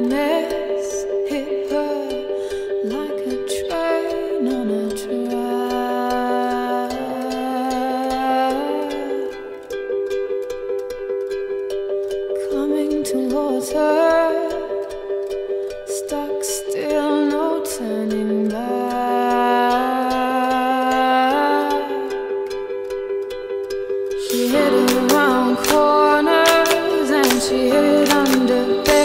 Happiness hit her like a train on a track, coming towards her, stuck still, no turning back. She hid around corners and she hid under bed.